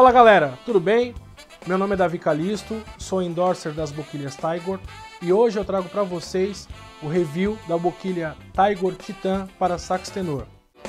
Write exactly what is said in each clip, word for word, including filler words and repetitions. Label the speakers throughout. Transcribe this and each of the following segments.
Speaker 1: Fala galera, tudo bem? Meu nome é Davi Calisto, sou endorser das boquilhas Tigor e hoje eu trago para vocês o review da boquilha Tigor Titan para sax tenor.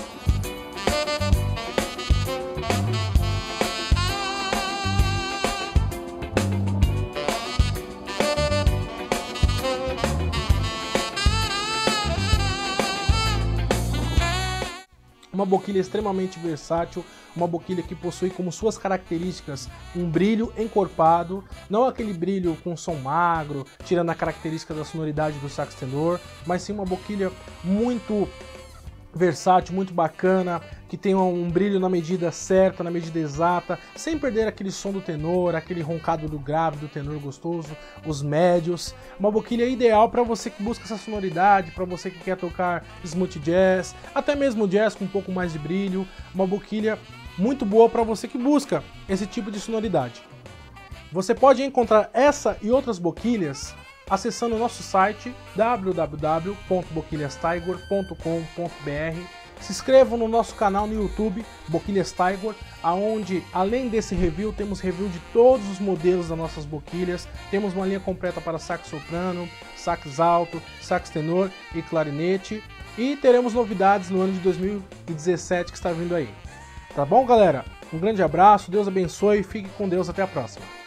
Speaker 1: Uma boquilha extremamente versátil, uma boquilha que possui como suas características um brilho encorpado, não aquele brilho com som magro, tirando a característica da sonoridade do sax tenor, mas sim uma boquilha muito versátil, muito bacana, que tem um brilho na medida certa, na medida exata, sem perder aquele som do tenor, aquele roncado do grave do tenor gostoso, os médios. Uma boquilha ideal para você que busca essa sonoridade, para você que quer tocar smooth jazz, até mesmo jazz com um pouco mais de brilho. Uma boquilha muito boa para você que busca esse tipo de sonoridade. Você pode encontrar essa e outras boquilhas acessando o nosso site w w w ponto boquilhas tigor ponto com ponto b r. Se inscrevam no nosso canal no YouTube, Boquilhas Tigor, aonde além desse review, temos review de todos os modelos das nossas boquilhas. Temos uma linha completa para sax soprano, sax alto, sax tenor e clarinete. E teremos novidades no ano de dois mil e dezessete que está vindo aí. Tá bom, galera? Um grande abraço, Deus abençoe e fique com Deus, até a próxima.